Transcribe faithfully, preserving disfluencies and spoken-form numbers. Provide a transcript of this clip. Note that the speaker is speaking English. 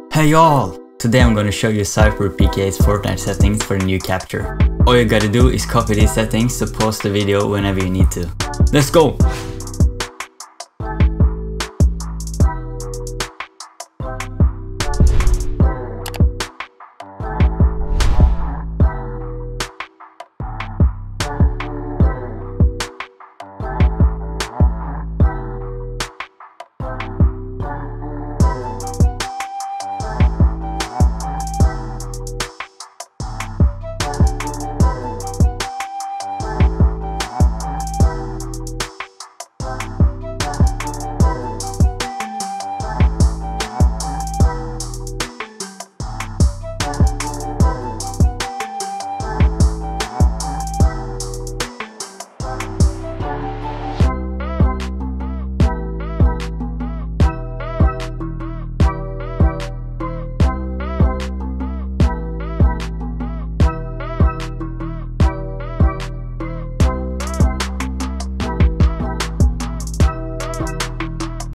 Hey y'all! Today I'm gonna show you SypherPK's Fortnite settings for the new capture. All you gotta do is copy these settings to post the video whenever you need to. Let's go!